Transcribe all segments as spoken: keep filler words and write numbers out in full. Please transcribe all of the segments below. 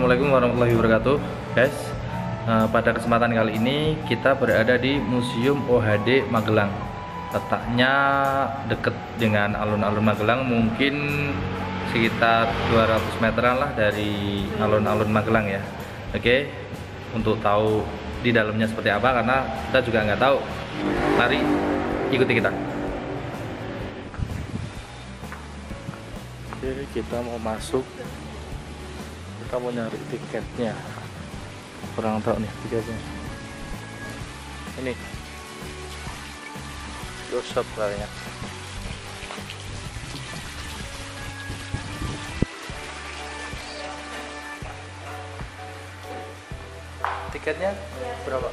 Assalamualaikum warahmatullahi wabarakatuh, guys. Uh, pada kesempatan kali ini kita berada di Museum O H D Magelang. Letaknya dekat dengan alun-alun Magelang, mungkin sekitar dua ratus meteran lah dari alun-alun Magelang ya. Oke, untuk tahu di dalamnya seperti apa, karena kita juga nggak tahu. Mari ikuti kita. Oke, kita mau masuk. Kita mau nyari tiketnya. Kurang tahu nih tiketnya. Ini Yosop kayaknya. Tiketnya berapa?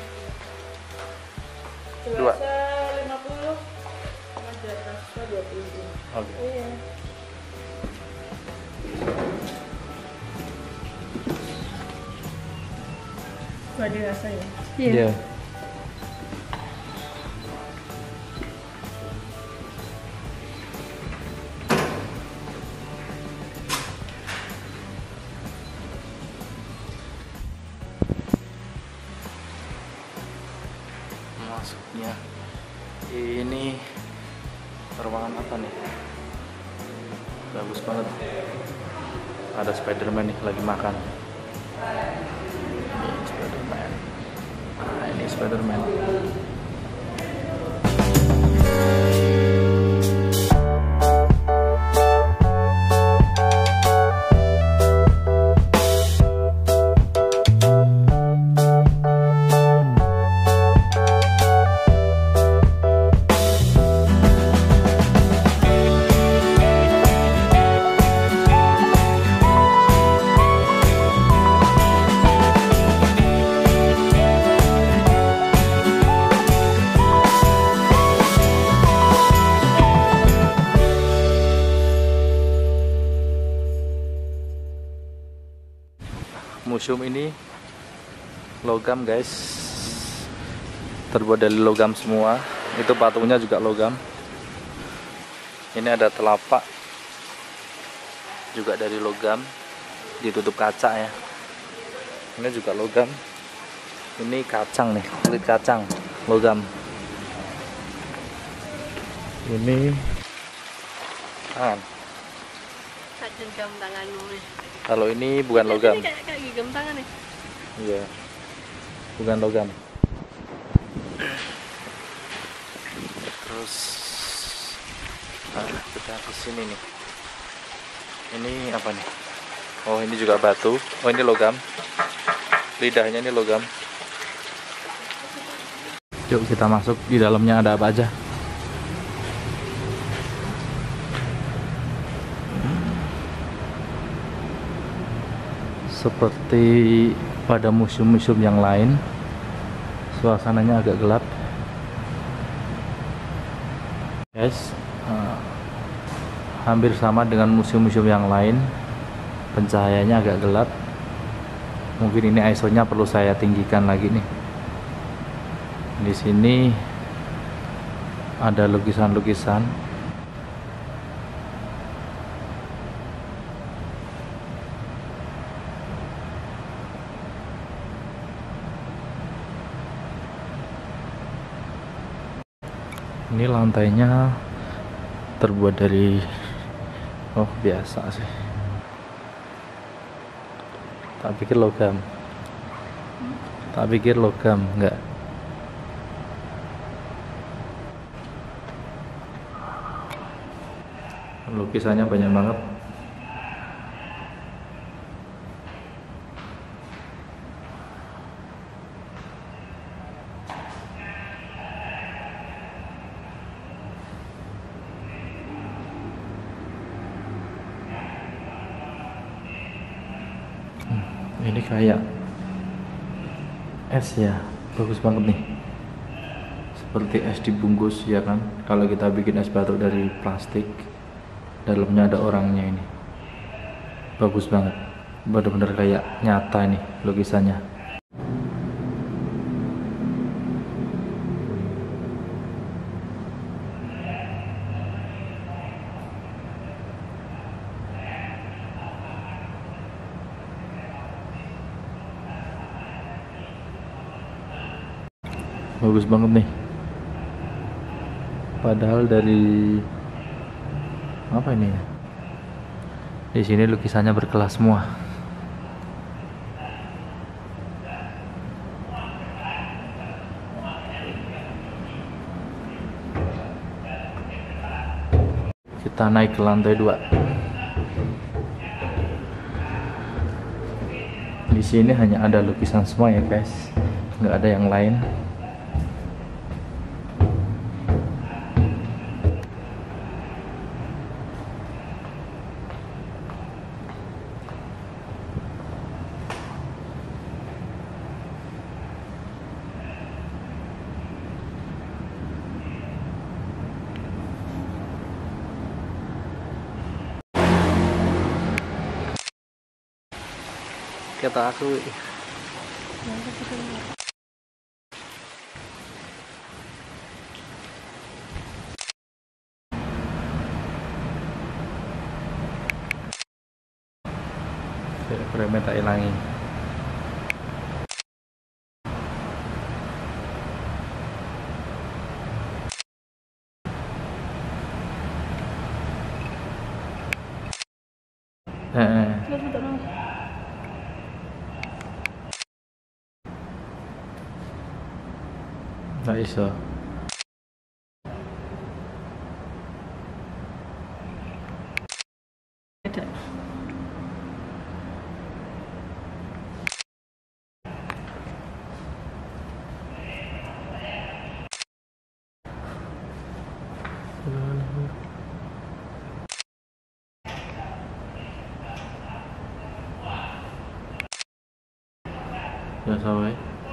Dua. lima puluh. Madrasah dua puluh. Oke. Iya. Gak dirasa ya? Iya. Masuknya ini ruangan apa nih? Bagus banget. Ada Spiderman nih lagi makan. Ini Spiderman. Nah, ini Spiderman. Museum ini logam, guys, terbuat dari logam semua. Itu patungnya juga logam. Ini ada telapak juga dari logam, ditutup kaca ya. Ini juga logam. Ini kacang nih, kulit kacang logam. Ini tangan. Genggam tanganmu nih. Kalau ini bukan logam. Ini kayak kayak genggam tangan nih. Iya, bukan logam. Terus nah, kita ke sini nih. Ini apa nih? Oh, ini juga batu. Oh, ini logam. Lidahnya ini logam. Yuk kita masuk. Di dalamnya ada apa aja? Seperti pada museum-museum yang lain, suasananya agak gelap, guys. uh, hampir sama dengan museum-museum yang lain, pencahayaannya agak gelap. Mungkin ini I S O-nya perlu saya tinggikan lagi nih. Di sini ada lukisan-lukisan. Ini lantainya terbuat dari, oh biasa sih. Tak pikir logam. Tak pikir logam, enggak. Lukisannya banyak banget. Ini kayak es ya, bagus banget nih. Seperti es dibungkus ya kan. Kalau kita bikin es batu dari plastik, dalamnya ada orangnya ini. Bagus banget. Bener-bener kayak nyata nih lukisannya. bagus banget nih. Padahal dari apa ini ya? Di sini lukisannya berkelas semua. Kita naik ke lantai dua. Di sini hanya ada lukisan semua ya guys, nggak ada yang lain. Kata aku frame tak ilangi. Eh, nggak iso. Ya sampai.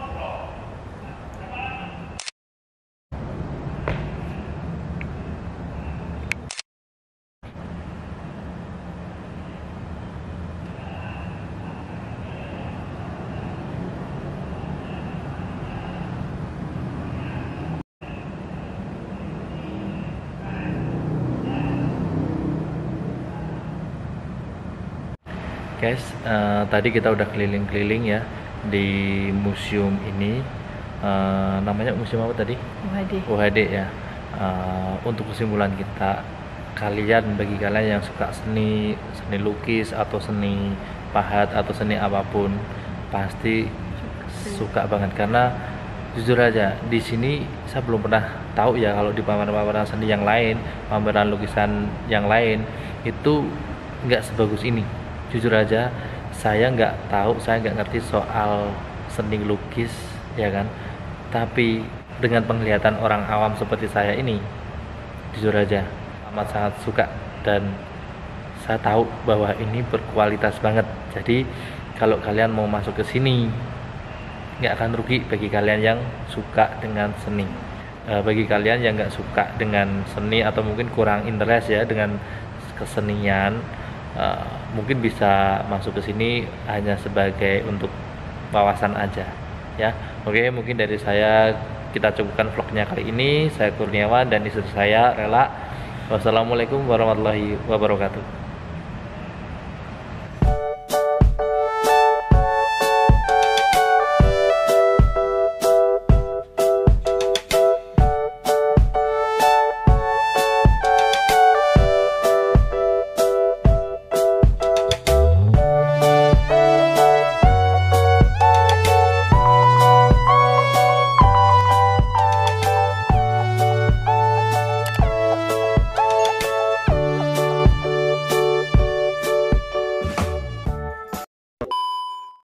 Guys, uh, tadi kita udah keliling-keliling ya di museum ini. Uh, namanya museum apa tadi? U H D. U H D ya. Uh, untuk kesimpulan kita, kalian bagi kalian yang suka seni, seni lukis atau seni pahat atau seni apapun, pasti suka banget karena jujur aja di sini saya belum pernah tahu ya kalau di pameran-pameran seni yang lain, pameran lukisan yang lain itu nggak sebagus ini. Jujur aja saya nggak tahu, saya nggak ngerti soal seni lukis ya kan, tapi dengan penglihatan orang awam seperti saya ini, jujur aja amat sangat suka dan saya tahu bahwa ini berkualitas banget. Jadi kalau kalian mau masuk ke sini nggak akan rugi bagi kalian yang suka dengan seni. E, bagi kalian yang nggak suka dengan seni atau mungkin kurang interest ya dengan kesenian, Uh, mungkin bisa masuk ke sini hanya sebagai untuk wawasan aja ya. Oke, mungkin dari saya kita cukupkan vlognya kali ini. Saya Kurniawan dan istri saya Rela. Wassalamualaikum warahmatullahi wabarakatuh.